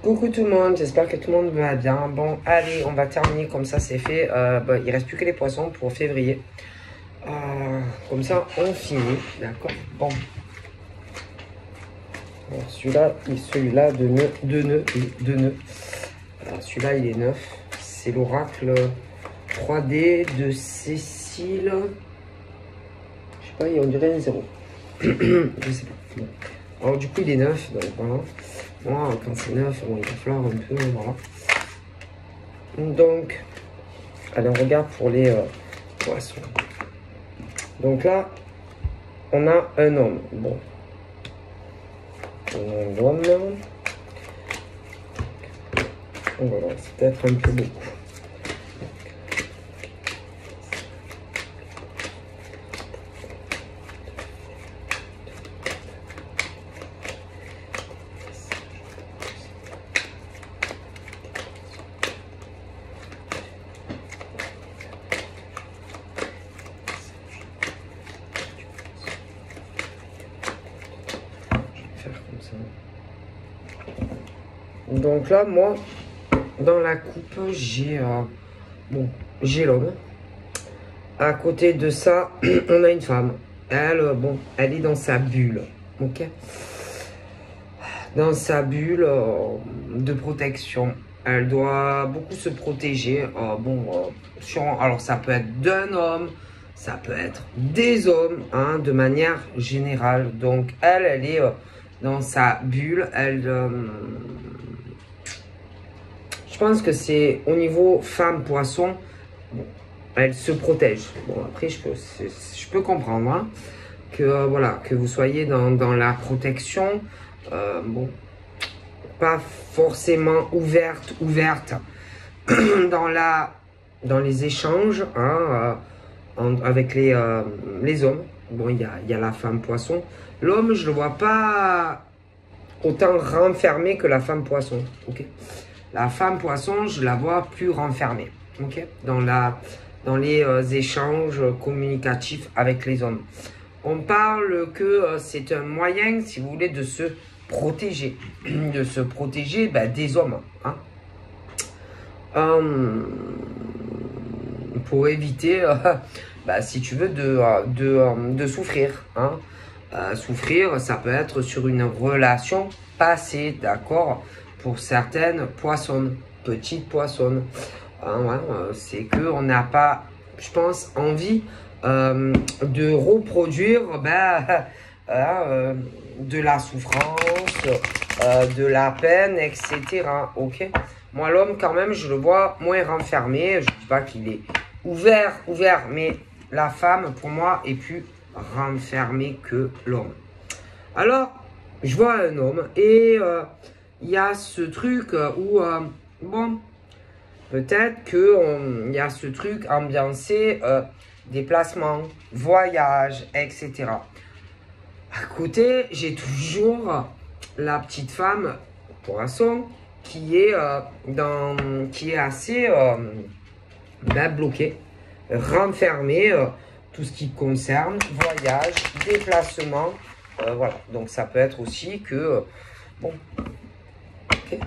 Coucou tout le monde, j'espère que tout le monde va bien. Bon, allez, on va terminer comme ça, c'est fait. Il reste plus que les poissons pour février. Comme ça, on finit, d'accord. Bon. Celui-là de nœuds. Celui-là, il est neuf. C'est l'oracle 3D de Cécile. Je sais pas, on dirait un 0. Je sais pas. Bon. Alors du coup, il est neuf, donc voilà. Moi, quand c'est neuf, bon, il va falloir un peu, voilà. Donc, allez, on regarde pour les poissons. Donc là, on a un homme. Bon. Un homme. Voilà, c'est peut-être un peu beaucoup. Donc là, moi, dans la coupe, j'ai j'ai l'homme. À côté de ça, on a une femme. Elle, elle est dans sa bulle, ok? Dans sa bulle de protection. Elle doit beaucoup se protéger. Alors ça peut être d'un homme, ça peut être des hommes, hein, de manière générale. Donc elle est dans sa bulle. Je pense que c'est au niveau femme-poisson, elle se protège. Bon, après, je peux comprendre hein, que, voilà, que vous soyez dans la protection. Pas forcément ouverte dans les échanges hein, avec les hommes. Bon, il y a la femme-poisson. L'homme, je ne le vois pas autant renfermé que la femme-poisson. Ok. La femme poisson, je la vois plus renfermée, ok, dans les échanges communicatifs avec les hommes. On parle que c'est un moyen, si vous voulez, de se protéger, des hommes, hein, pour éviter, si tu veux, de souffrir, hein. Souffrir, ça peut être sur une relation passée, d'accord. Pour certaines poissonnes, petites poissonnes, c'est qu'on n'a pas, je pense, envie de reproduire de la souffrance, de la peine, etc. Ok. Moi, l'homme, quand même, je le vois moins renfermé. Je ne dis pas qu'il est ouvert, mais la femme, pour moi, est plus renfermée que l'homme. Alors, je vois un homme et il y a ce truc où, peut-être qu'il y a ce truc ambiancé, déplacement, voyage, etc. À côté, j'ai toujours la petite femme poisson qui est assez bloquée, renfermée, tout ce qui concerne voyage, déplacement, voilà. Donc ça peut être aussi que, okay,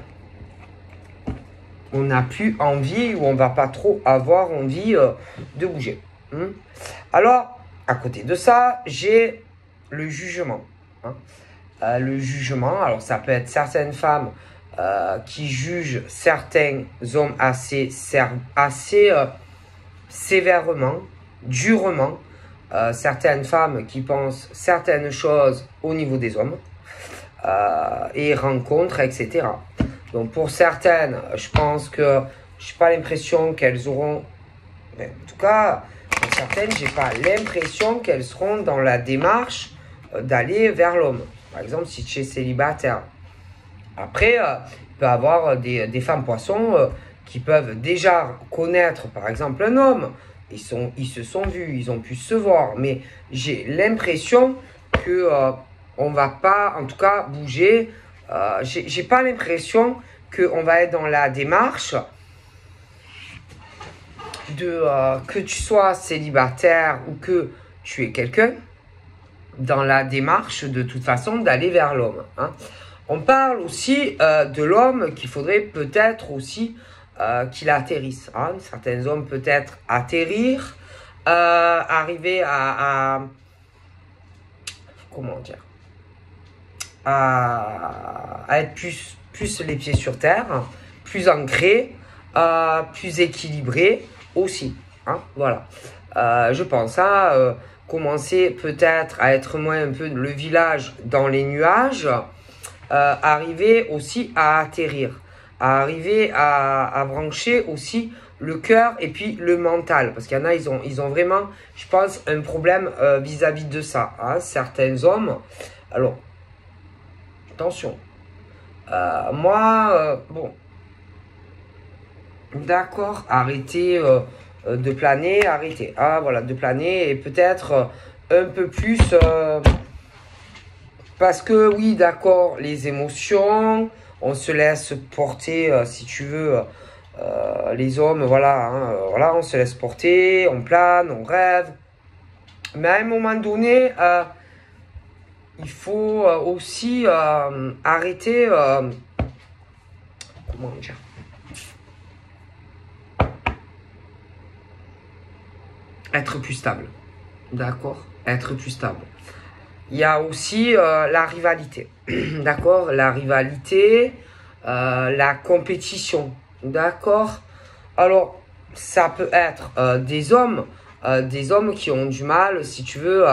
on n'a plus envie ou on va pas trop avoir envie de bouger. Alors, à côté de ça, j'ai le jugement. Hein. Le jugement, alors ça peut être certaines femmes qui jugent certains hommes assez sévèrement, durement. Certaines femmes qui pensent certaines choses au niveau des hommes et rencontres, etc. Donc pour certaines, je pense que je n'ai pas l'impression qu'elles auront, en tout cas, pour certaines, j'ai pas l'impression qu'elles seront dans la démarche d'aller vers l'homme. Par exemple, si tu es célibataire. Après, il peut y avoir des femmes poissons qui peuvent déjà connaître, par exemple, un homme. Ils se sont vus, ils ont pu se voir. Mais j'ai l'impression que on va pas, en tout cas, bouger. J'ai pas l'impression qu'on va être dans la démarche de que tu sois célibataire ou que tu es quelqu'un, dans la démarche de toute façon d'aller vers l'homme. Hein. On parle aussi de l'homme qu'il faudrait peut-être aussi qu'il atterrisse. Hein. Certains hommes peut-être atterrir, arriver comment dire, à être plus les pieds sur terre, plus ancré, plus équilibré aussi. Hein, voilà. Je pense à commencer peut-être à être moins un peu le village dans les nuages, arriver aussi à atterrir, à arriver à brancher aussi le cœur et puis le mental. Parce qu'il y en a, ils ont vraiment, je pense, un problème vis-à-vis de ça. Hein, certains hommes, alors, attention, moi, bon, d'accord, arrêtez de planer, arrêtez. Ah, voilà, de planer et peut-être un peu plus... parce que, oui, d'accord, les émotions, on se laisse porter, si tu veux, les hommes, voilà, hein, voilà, on se laisse porter, on plane, on rêve. Mais à un moment donné, il faut aussi arrêter, comment dire, être plus stable, d'accord? Être plus stable. Il y a aussi la rivalité, d'accord? La rivalité, la compétition, d'accord? Alors, ça peut être des hommes qui ont du mal, si tu veux,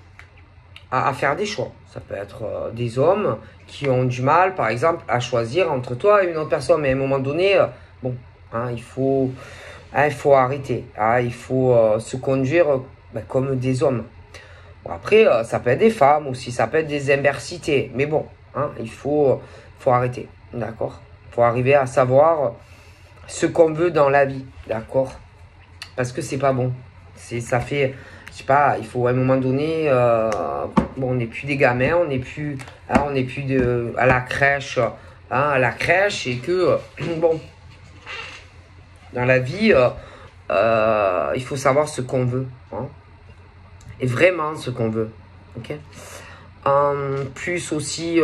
à faire des choix. Ça peut être des hommes qui ont du mal, par exemple, à choisir entre toi et une autre personne. Mais à un moment donné, bon, hein, il faut arrêter. Hein, il faut se conduire comme des hommes. Bon, après, ça peut être des femmes aussi, ça peut être des inversités. Mais bon, hein, il faut arrêter, d'accord? Il faut arriver à savoir ce qu'on veut dans la vie, d'accord? Parce que c'est pas bon. Ça fait, je sais pas, il faut à un moment donné, bon, on n'est plus des gamins, on n'est plus, hein, à la crèche, hein, et que, bon, dans la vie, il faut savoir ce qu'on veut, hein, et vraiment ce qu'on veut, ok? Plus aussi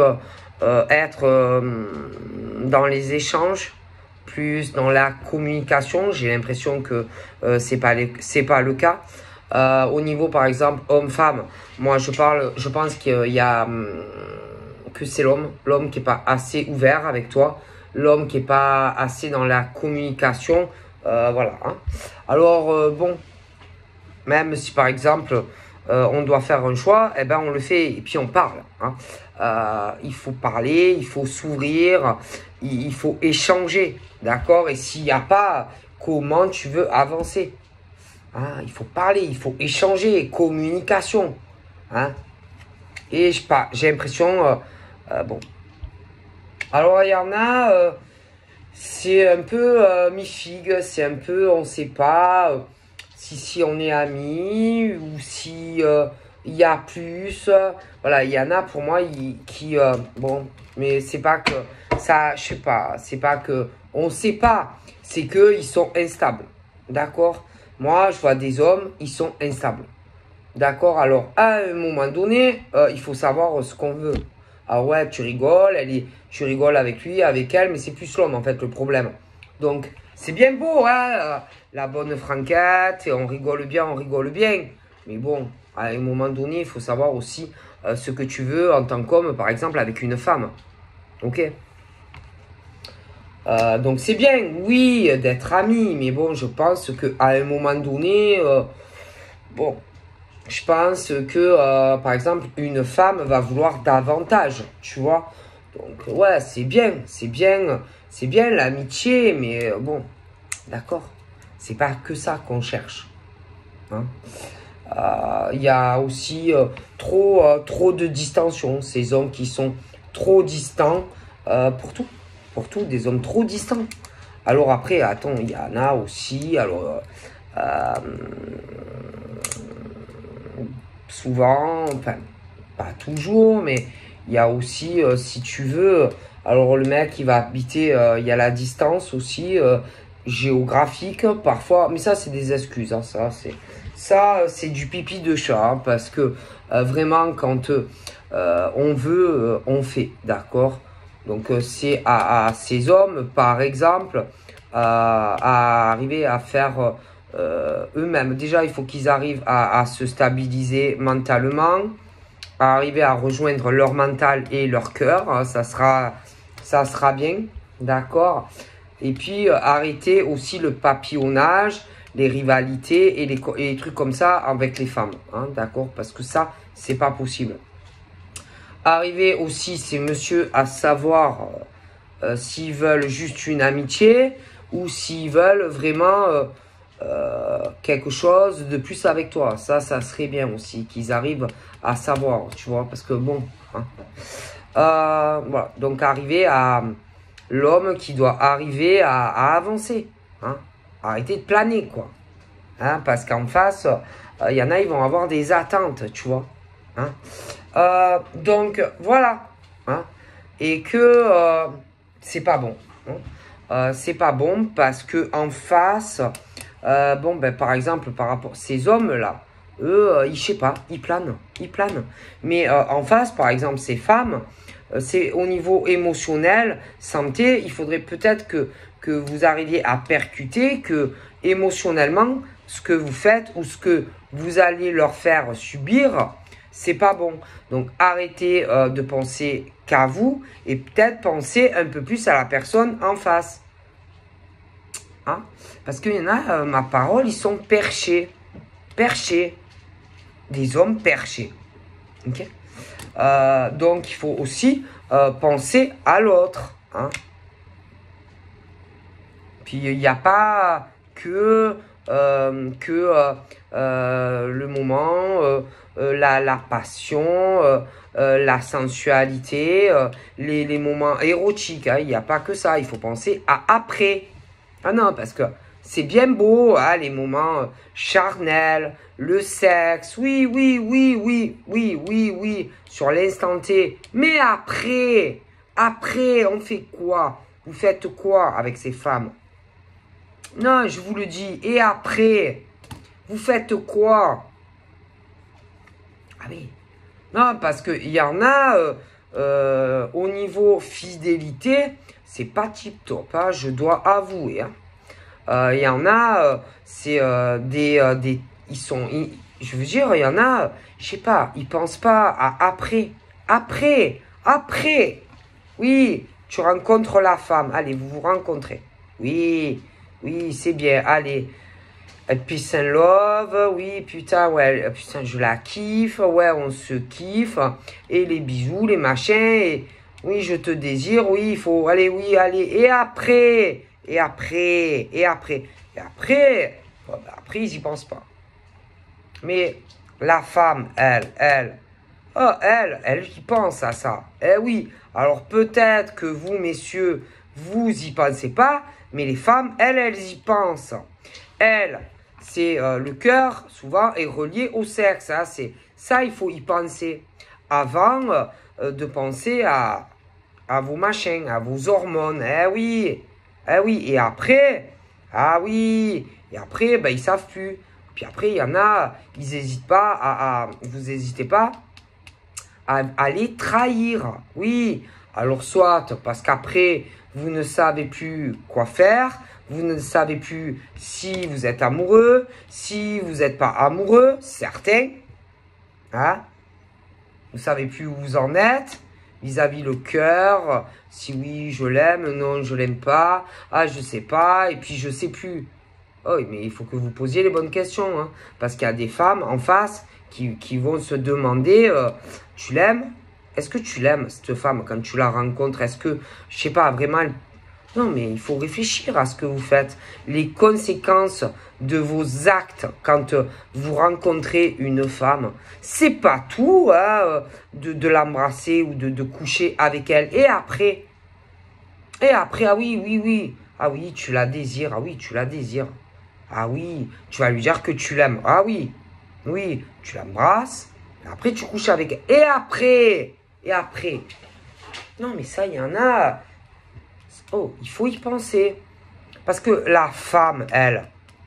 être dans les échanges, plus dans la communication. J'ai l'impression que c'est pas le cas. Au niveau par exemple homme-femme, moi je pense qu'il y a que c'est l'homme qui est pas assez ouvert avec toi, l'homme qui est pas assez dans la communication, voilà. Hein. Alors bon, même si par exemple on doit faire un choix, eh ben on le fait et puis on parle. Hein. Il faut parler, il faut s'ouvrir, il faut échanger, d'accord? Et s'il n'y a pas, comment tu veux avancer? Hein, il faut parler, il faut échanger, communication. Hein? Et je sais pas, j'ai l'impression, bon. Alors il y en a, c'est un peu mi-figue, c'est un peu, on sait pas si on est amis ou si il y a plus. Voilà, il y en a pour moi qui, bon, mais c'est pas que ça, je sais pas, c'est pas que on sait pas, c'est que ils sont instables, d'accord? Moi, je vois des hommes, ils sont instables, d'accord? Alors, à un moment donné, il faut savoir ce qu'on veut. Ah ouais, tu rigoles, tu rigoles avec lui, avec elle, mais c'est plus l'homme en fait le problème. Donc, c'est bien beau, hein, la bonne franquette, et on rigole bien. Mais bon, à un moment donné, il faut savoir aussi ce que tu veux en tant qu'homme, par exemple, avec une femme. Ok? Donc, c'est bien, oui, d'être amis, mais bon, je pense qu'à un moment donné, bon, je pense que, par exemple, une femme va vouloir davantage, tu vois? Donc, ouais, c'est bien l'amitié, mais bon, d'accord, c'est pas que ça qu'on cherche. Hein. Il y a aussi trop de distension, ces hommes qui sont trop distants pour tout, des hommes trop distants. Alors après, attends, il y en a aussi, alors souvent, enfin, pas toujours, mais il y a aussi, si tu veux, alors le mec, il va habiter, il y a la distance aussi, géographique, parfois, mais ça, c'est des excuses, hein, ça, c'est du pipi de chat, hein, parce que vraiment, quand on veut, on fait, d'accord? Donc, c'est à ces hommes, par exemple, à arriver à faire eux-mêmes. Déjà, il faut qu'ils arrivent à se stabiliser mentalement, à arriver à rejoindre leur mental et leur cœur. Ça sera bien, d'accord? Et puis, arrêter aussi le papillonnage, les rivalités et les trucs comme ça avec les femmes, hein, d'accord? Parce que ça, c'est pas possible. Arriver aussi, ces messieurs, à savoir s'ils veulent juste une amitié ou s'ils veulent vraiment quelque chose de plus avec toi. Ça serait bien aussi qu'ils arrivent à savoir, tu vois, parce que bon, hein. Voilà, donc arriver à l'homme qui doit arriver à avancer, hein, arrêter de planer, quoi, hein, parce qu'en face, il y en a, ils vont avoir des attentes, tu vois, hein. Donc voilà, hein, et que c'est pas bon, hein. C'est pas bon parce que en face, bon, ben, par exemple, par rapport à ces hommes-là, eux, je sais pas, ils planent. Mais en face, par exemple, ces femmes, c'est au niveau émotionnel, santé, il faudrait peut-être que vous arriviez à percuter que émotionnellement, ce que vous faites ou ce que vous allez leur faire subir, c'est pas bon. Donc, arrêtez de penser qu'à vous et peut-être penser un peu plus à la personne en face. Hein? Parce qu'il y en a, ma parole, ils sont perchés. Des hommes perchés. Ok? Donc, il faut aussi penser à l'autre. Hein? Puis, il n'y a pas que le moment, la passion, la sensualité, les moments érotiques. Hein? Il n'y a pas que ça. Il faut penser à après. Ah non, parce que c'est bien beau, hein, les moments charnels, le sexe, oui, sur l'instant T. Mais après, on fait quoi? Vous faites quoi avec ces femmes? Non, je vous le dis, et après, vous faites quoi? Ah oui, non, parce qu'il y en a, au niveau fidélité, c'est pas tip top, hein, je dois avouer. Hein. Il y en a, c'est je veux dire, il y en a, je sais pas, ils pensent pas à après. Oui, tu rencontres la femme, allez, vous vous rencontrez. Oui, c'est bien, allez. Peace and love, oui, putain, ouais, putain, je la kiffe, ouais, on se kiffe. Et les bisous, les machins, et oui, je te désire, oui, il faut, allez, oui, allez. Et après, après, ils y pensent pas. Mais la femme, elle y pense à ça. Eh oui, alors peut-être que vous, messieurs, vous y pensez pas, mais les femmes, elles y pensent. Elles, c'est le cœur, souvent, est relié au sexe. Hein, ça, il faut y penser avant de penser à vos machins, à vos hormones. Eh oui. Et après, ben, ils savent plus. Puis après, il y en a, ils n'hésitent pas vous n'hésitez pas à les trahir. Oui, alors soit parce qu'après, vous ne savez plus quoi faire, vous ne savez plus si vous êtes amoureux, si vous n'êtes pas amoureux, certains. Hein? Vous ne savez plus où vous en êtes vis-à-vis le cœur. Si oui, je l'aime, non, je l'aime pas. Ah, je sais pas, et puis je sais plus. Oh, mais il faut que vous posiez les bonnes questions. Hein, parce qu'il y a des femmes en face qui vont se demander, tu l'aimes? Est-ce que tu l'aimes, cette femme, quand tu la rencontres? Est-ce que, je sais pas, vraiment... Non, mais il faut réfléchir à ce que vous faites. Les conséquences de vos actes quand vous rencontrez une femme, c'est pas tout hein, de l'embrasser ou de coucher avec elle. Et après, ah oui. Ah oui, tu la désires. Ah oui, tu la désires. Ah oui, tu vas lui dire que tu l'aimes. Ah oui, tu l'embrasses. Après, tu couches avec elle. Et après. Non, mais ça, il y en a... Oh, il faut y penser. Parce que la femme, elle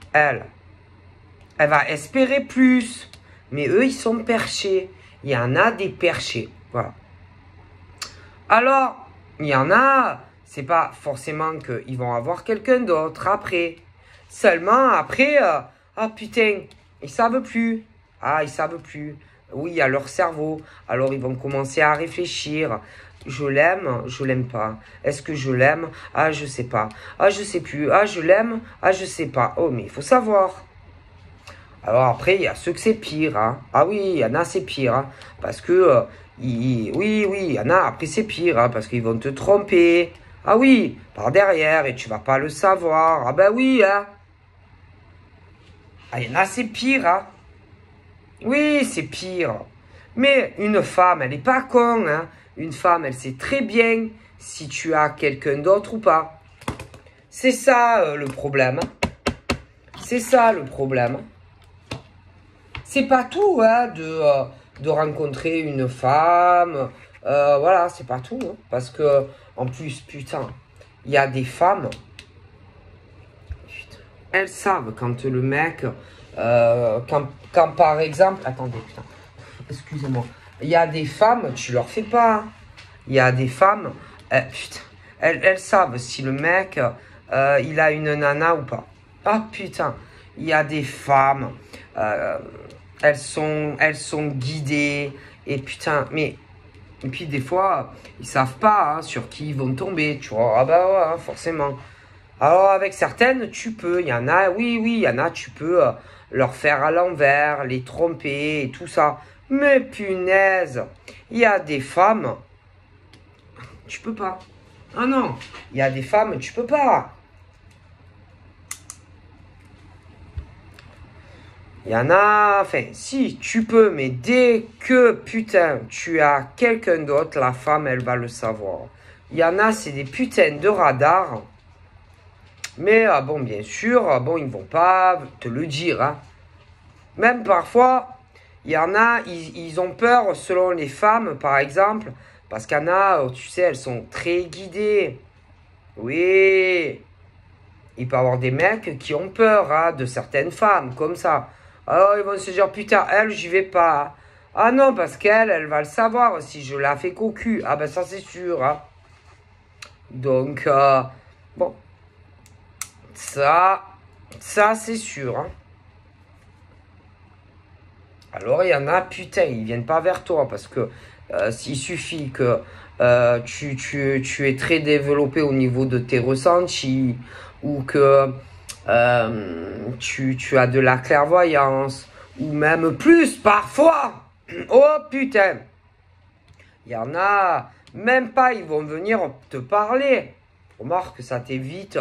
va espérer plus. Mais eux, ils sont perchés. Il y en a des perchés. Voilà. Alors, il y en a, c'est pas forcément qu'ils vont avoir quelqu'un d'autre après. Seulement après, ah putain, ils savent plus. Ah, ils savent plus. Oui, il y a leur cerveau. Alors ils vont commencer à réfléchir. Je l'aime, je l'aime pas. Est-ce que je l'aime? Ah, je sais pas. Ah, je sais plus. Ah, je l'aime? Ah, je sais pas. Oh, mais il faut savoir. Alors après, il y a ceux que c'est pire. Hein. Ah oui, il y en a, c'est pire. Hein, parce que, oui, il y en a, après c'est pire. Hein, parce qu'ils vont te tromper. Ah oui, par derrière, et tu vas pas le savoir. Ah ben oui, hein. Ah, il y en a, c'est pire. Hein. Oui, c'est pire. Mais une femme, elle n'est pas con. Hein. Une femme, elle sait très bien si tu as quelqu'un d'autre ou pas. C'est ça le problème. C'est ça le problème. C'est pas tout hein, de rencontrer une femme. Voilà, c'est pas tout. Hein, parce que, en plus, putain, il y a des femmes. Putain, elles savent quand le mec. Quand par exemple. Attendez, putain. Excusez-moi. Il y a des femmes, tu leur fais pas. Hein. Il y a des femmes. Putain, elles savent si le mec. Il a une nana ou pas. Ah putain. Il y a des femmes. Elles sont guidées. Et putain, mais. Et puis des fois, ils savent pas hein, sur qui ils vont tomber, tu vois. Ah bah ouais, hein, forcément. Alors avec certaines, tu peux. Il y en a, oui, il y en a, tu peux leur faire à l'envers, les tromper et tout ça. Mais punaise, il y a des femmes, tu peux pas. Ah non, il y a des femmes, tu peux pas. Il y en a, enfin, si, tu peux, mais dès que, putain, tu as quelqu'un d'autre, la femme, elle va le savoir. Il y en a, c'est des putains de radars. Mais, bon, bien sûr, bon, ils vont pas te le dire. Hein. Même parfois, il y en a, ils ont peur, selon les femmes, par exemple, parce qu'il y en a, tu sais, elles sont très guidées. Oui. Il peut y avoir des mecs qui ont peur hein, de certaines femmes, comme ça. Alors ils vont se dire, putain, elle, j'y vais pas. Ah non, parce qu'elle, elle va le savoir si je la fais cocu. Ah ben ça, c'est sûr. Hein. Donc, bon. Ça c'est sûr. Hein. Alors, il y en a, putain, ils viennent pas vers toi parce que s'il suffit que tu es très développé au niveau de tes ressentis ou que tu as de la clairvoyance ou même plus parfois. Oh putain, il y en a, même pas, ils vont venir te parler. Remarque, ça t'évite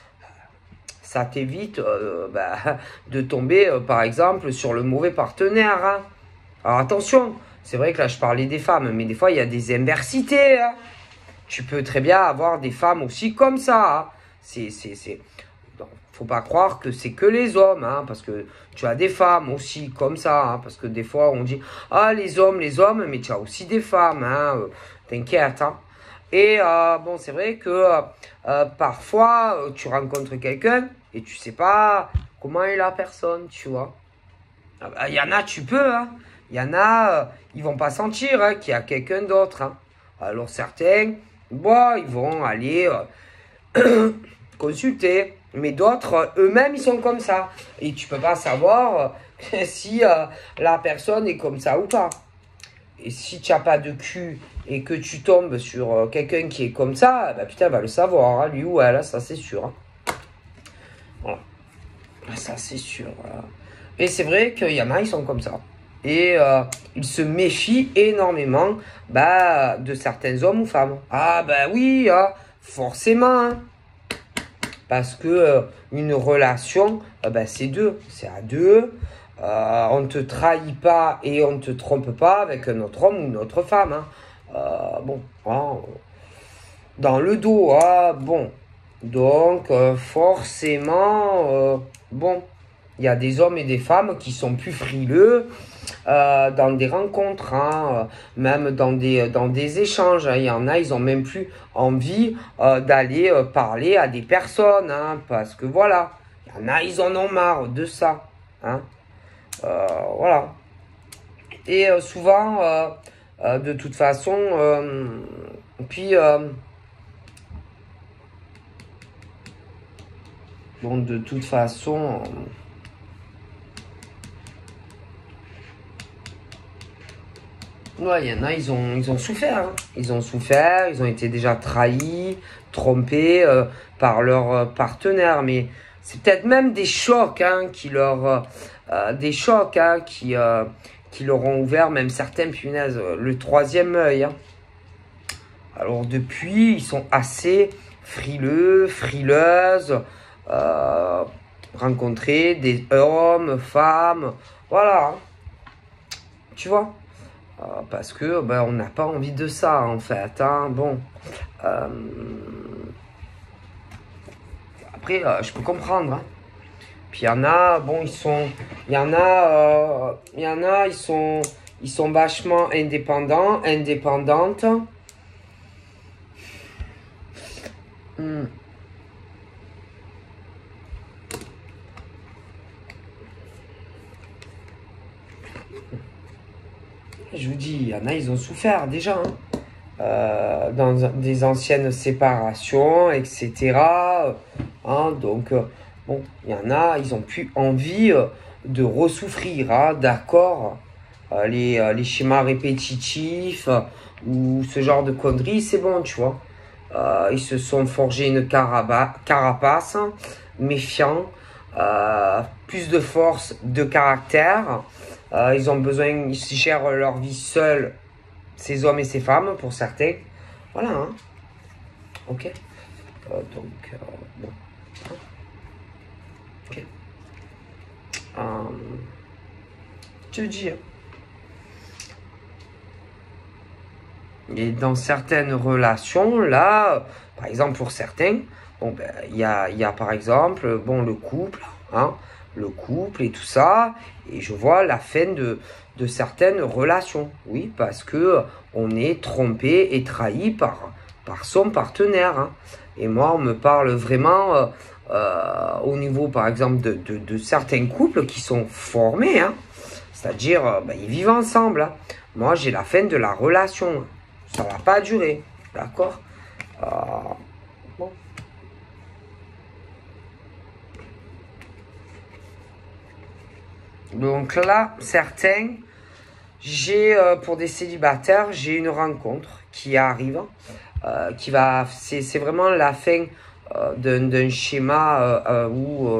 de tomber, par exemple, sur le mauvais partenaire. Hein. Alors attention, c'est vrai que là, je parlais des femmes, mais des fois, il y a des inversités. Hein. Tu peux très bien avoir des femmes aussi comme ça. Hein. Donc, faut pas croire que c'est que les hommes, hein, parce que tu as des femmes aussi comme ça. Hein, parce que des fois, on dit, ah, les hommes, mais tu as aussi des femmes. Hein, t'inquiète. Hein. Et bon, c'est vrai que parfois, tu rencontres quelqu'un et tu sais pas comment est la personne, tu vois. Il y en a, tu peux. Hein. Il y en a, ils vont pas sentir hein, qu'il y a quelqu'un d'autre. Hein. Alors certains, bon, ils vont aller consulter. Mais d'autres, eux-mêmes, ils sont comme ça. Et tu peux pas savoir si la personne est comme ça ou pas. Et si tu n'as pas de cul et que tu tombes sur quelqu'un qui est comme ça, bah putain, va le savoir, hein, lui ou elle, ça c'est sûr. Hein. Voilà. Ça c'est sûr. Voilà. Et c'est vrai qu'il y en a, ils sont comme ça. Et ils se méfient énormément de certains hommes ou femmes. Ah bah oui, hein, forcément. Hein. Parce que une relation, c'est deux. C'est à deux. On ne te trahit pas et on ne te trompe pas avec un autre homme ou une autre femme. Hein. Bon, hein, dans le dos, hein, bon. Donc, forcément, bon, il y a des hommes et des femmes qui sont plus frileux dans des rencontres, hein, même dans des échanges. Hein. Il y en a, ils ont même plus envie d'aller parler à des personnes, hein, parce que voilà, il y en a, ils en ont marre de ça. Hein. Voilà. Et souvent, de toute façon, puis Bon, de toute façon... Ouais, il y en a, ils ont souffert. Hein. Ils ont souffert, ils ont été déjà trahis, trompés par leur partenaire. Mais c'est peut-être même des chocs hein, qui leur ont ouvert, même certains, punaises, le troisième œil. Hein. Alors depuis, ils sont assez frileux, frileuses, rencontrer des hommes, femmes, voilà. Hein. Tu vois? Parce que ben, on n'a pas envie de ça en fait. Hein. Bon, après je peux comprendre. Hein. Puis il y en a, bon il y en a, ils sont vachement indépendants, indépendantes. Je vous dis, il y en a, ils ont souffert déjà. Hein. Dans des anciennes séparations, etc. Hein, donc, bon, il y en a, ils ont plus envie de ressouffrir, hein, d'accord. Les schémas répétitifs ou ce genre de conneries, c'est bon, tu vois. Ils se sont forgés une carapace, méfiants, plus de force de caractère. Ils ont besoin, ils gèrent leur vie seuls, ces hommes et ces femmes, pour certains. Voilà, hein. Ok. Donc, bon. Ok. Je te dis. Hein. Et dans certaines relations, là, par exemple pour certains, bon, ben, y a par exemple, bon, le couple, hein, le couple et tout ça, et je vois la fin de certaines relations, oui, parce que on est trompé et trahi par son partenaire, hein. Et moi, on me parle vraiment au niveau, par exemple, de certains couples qui sont formés, hein, c'est-à-dire, ben, ils vivent ensemble, hein. Moi, j'ai la fin de la relation, hein. Ça va pas durer, d'accord? Bon. Donc là, certains, pour des célibataires, j'ai une rencontre qui arrive, c'est vraiment la fin d'un schéma où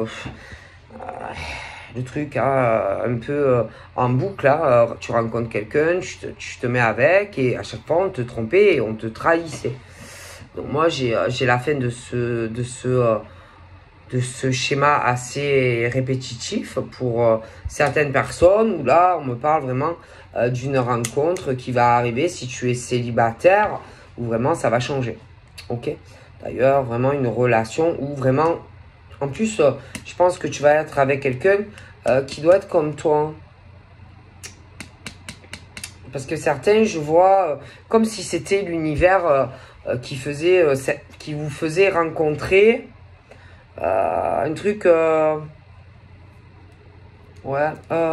le truc hein, un peu en boucle, là, tu rencontres quelqu'un, tu te mets avec et à chaque fois on te trompait et on te trahissait. Donc moi j'ai la fin de ce schéma assez répétitif pour certaines personnes où là on me parle vraiment d'une rencontre qui va arriver si tu es célibataire où vraiment ça va changer. Ok? D'ailleurs vraiment une relation où vraiment en plus je pense que tu vas être avec quelqu'un qui doit être comme toi. Parce que certains, je vois comme si c'était l'univers qui vous faisait rencontrer un truc... ouais.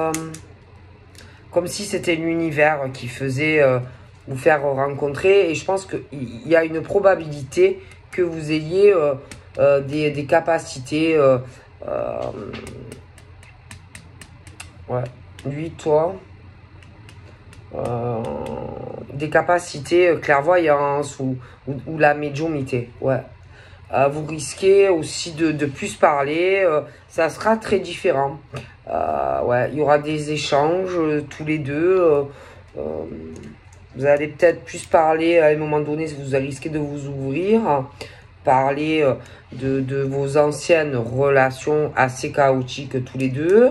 Comme si c'était l'univers qui faisait vous faire rencontrer. Et je pense qu'il y a une probabilité que vous ayez des capacités... ouais. Lui, toi... des capacités clairvoyance ou la médiumnité. Ouais. Vous risquez aussi de plus parler. Ça sera très différent. Ouais, il y aura des échanges tous les deux. Vous allez peut-être plus parler à un moment donné. Vous allez risquer de vous ouvrir. Parler de vos anciennes relations assez chaotiques tous les deux.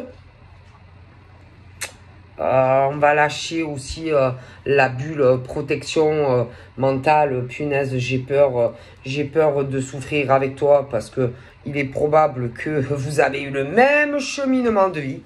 On va lâcher aussi la bulle protection mentale. Punaise, j'ai peur de souffrir avec toi parce que il est probable que vous avez eu le même cheminement de vie.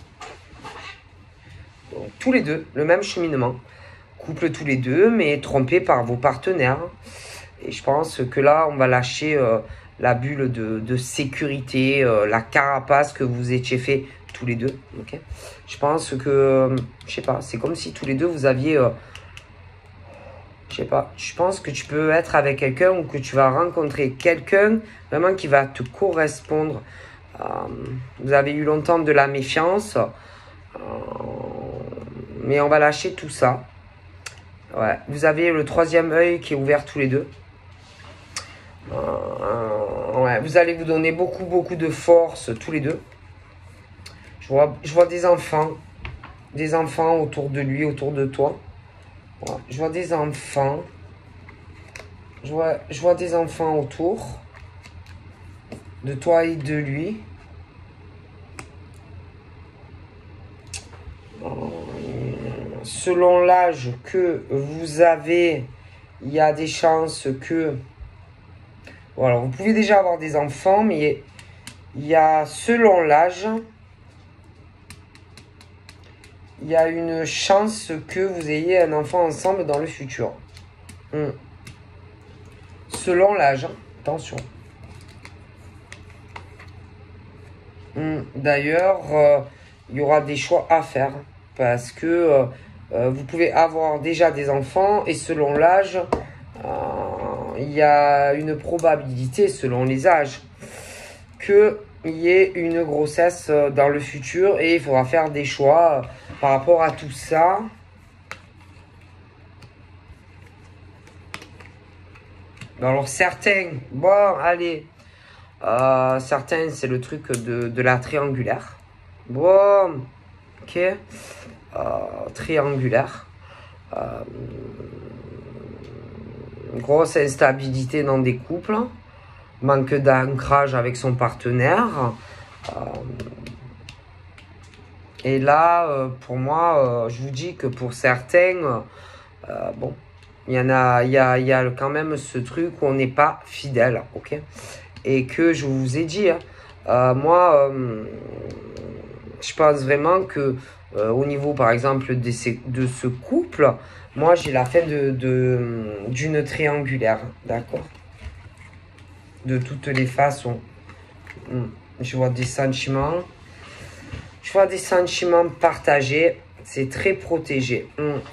Donc, tous les deux, le même cheminement. Couple tous les deux, mais trompés par vos partenaires. Et je pense que là, on va lâcher la bulle de sécurité, la carapace que vous étiez fait tous les deux. Okay. Je pense que, je sais pas, c'est comme si tous les deux vous aviez, je sais pas, je pense que tu peux être avec quelqu'un ou que tu vas rencontrer quelqu'un vraiment qui va te correspondre Vous avez eu longtemps de la méfiance. Mais on va lâcher tout ça. Ouais. Vous avez le troisième œil qui est ouvert tous les deux. Ouais. Vous allez vous donner beaucoup de force tous les deux. Je vois des enfants. Des enfants autour de lui, autour de toi. Ouais. Je vois des enfants. Je vois des enfants autour de toi et de lui. Selon l'âge que vous avez, il y a des chances que... Voilà, vous pouvez déjà avoir des enfants, mais il y a, selon l'âge, il y a une chance que vous ayez un enfant ensemble dans le futur. Selon l'âge, hein. Attention. D'ailleurs, il y aura des choix à faire parce que vous pouvez avoir déjà des enfants et selon l'âge, il y a une probabilité, selon les âges, qu'il y ait une grossesse dans le futur et il faudra faire des choix par rapport à tout ça. Alors certains, bon allez, certains c'est le truc de la triangulaire. Bon, ok, triangulaire. Grosse instabilité dans des couples, manque d'ancrage avec son partenaire. Et là, pour moi, je vous dis que pour certains, bon, il y a quand même ce truc où on n'est pas fidèle, ok? Et que je vous ai dit, moi, je pense vraiment que au niveau, par exemple, de ce couple, moi, j'ai la fin d'une triangulaire, d'accord? De toutes les façons. Je vois des sentiments. Je vois des sentiments partagés. C'est très protégé.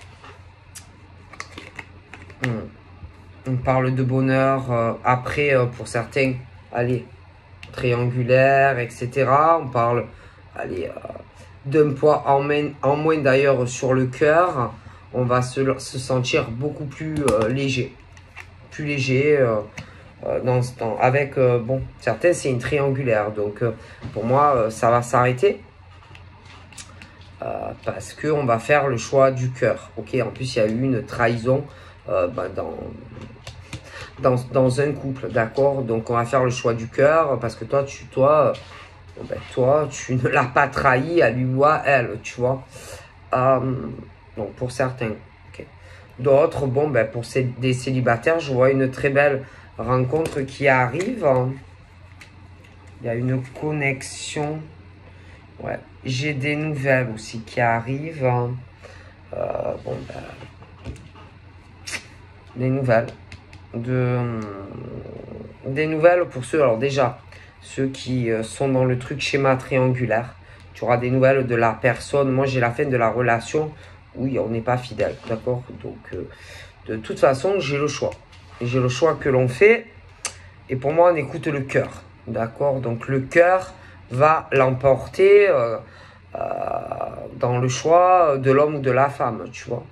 On parle de bonheur. Après, pour certains, allez, triangulaire, etc. On parle, allez, d'un poids en moins d'ailleurs sur le cœur. On va se sentir beaucoup plus léger. Plus léger. Avec, bon, certains, c'est une triangulaire. Donc, pour moi, ça va s'arrêter. Parce qu'on va faire le choix du cœur. Ok, en plus, il y a eu une trahison dans un couple, d'accord? Donc, on va faire le choix du cœur parce que toi, tu ne l'as pas trahi à lui ou à elle, tu vois. Donc, pour certains. Okay. D'autres, bon, pour des célibataires, je vois une très belle rencontre qui arrive. Il y a une connexion. Ouais, j'ai des nouvelles aussi qui arrivent. Des nouvelles. Des nouvelles pour ceux, alors déjà, ceux qui sont dans le truc schéma triangulaire. Tu auras des nouvelles de la personne. Moi, j'ai la fin de la relation. Oui, on n'est pas fidèle, d'accord? Donc, de toute façon, j'ai le choix. J'ai le choix que l'on fait. Et pour moi, on écoute le cœur, d'accord? Donc, le cœur va l'emporter dans le choix de l'homme ou de la femme, tu vois.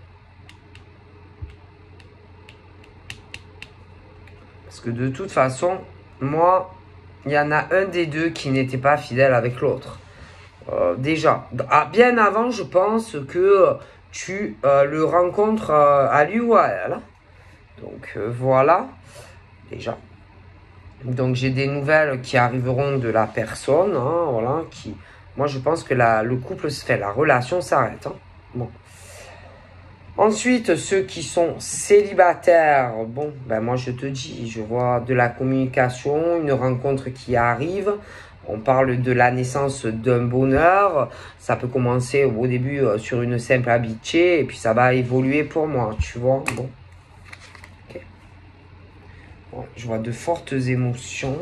Parce que de toute façon, moi, il y en a un des deux qui n'était pas fidèle avec l'autre. Déjà, bien avant, je pense que tu le rencontres à lui ou à elle. Donc, voilà, déjà. Donc, j'ai des nouvelles qui arriveront de la personne, hein, voilà, qui... Moi, je pense que le couple se fait, la relation s'arrête. Hein. Bon. Ensuite, ceux qui sont célibataires, bon, moi, je te dis, je vois de la communication, une rencontre qui arrive. On parle de la naissance d'un bonheur. Ça peut commencer au début sur une simple amitié et puis ça va évoluer pour moi, tu vois. Bon. Okay. Ouais, je vois de fortes émotions.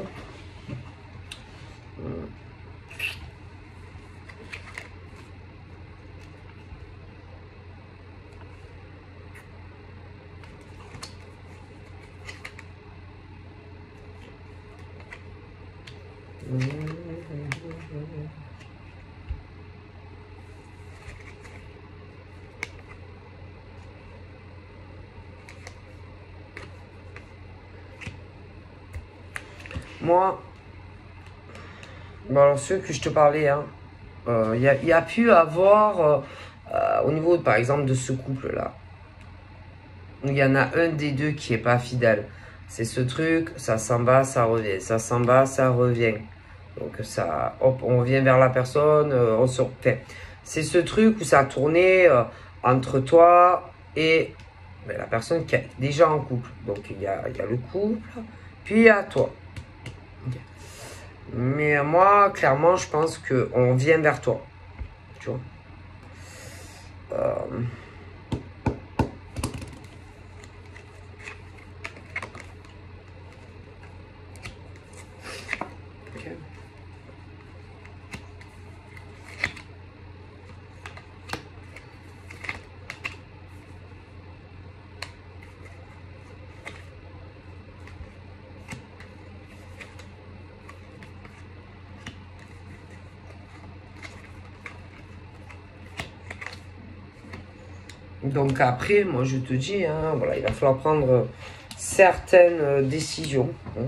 Moi, bon alors ceux que je te parlais, hein, y a pu avoir, au niveau, par exemple, de ce couple-là, il y en a un des deux qui est pas fidèle. C'est ce truc, ça s'en va, ça revient, ça s'en va, ça revient. Donc ça, hop, on revient vers la personne, on se refait. C'est ce truc où ça a tourné entre toi et la personne qui est déjà en couple. Donc il y a le couple, puis il y a toi. Okay. Mais moi, clairement, je pense qu'on vient vers toi. Tu vois. Okay. Donc après, moi je te dis, hein, voilà, il va falloir prendre certaines décisions. Hein.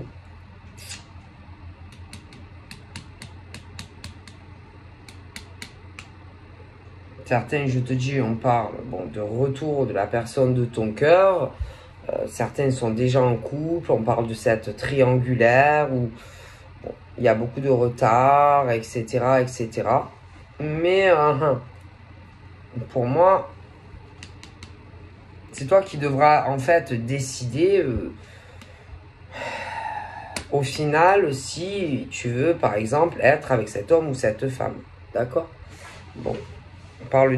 Certains, je te dis, on parle bon, de retour de la personne de ton cœur. Certains sont déjà en couple. On parle de cette triangulaire où bon, il y a beaucoup de retard, etc., etc. Mais pour moi, c'est toi qui devras en fait décider au final si tu veux par exemple être avec cet homme ou cette femme. D'accord? Bon, on parle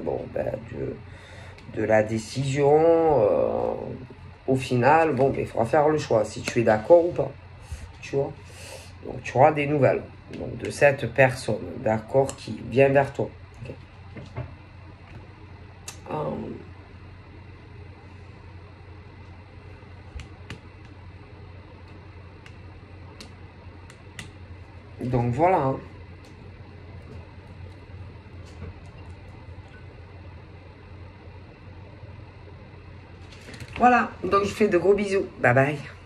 de la décision. Au final, bon, il faudra faire le choix si tu es d'accord ou pas. Tu vois? Donc tu auras des nouvelles donc, de cette personne, d'accord, qui vient vers toi. Okay. Donc voilà. Hein. Voilà, donc je fais de gros bisous. Bye bye.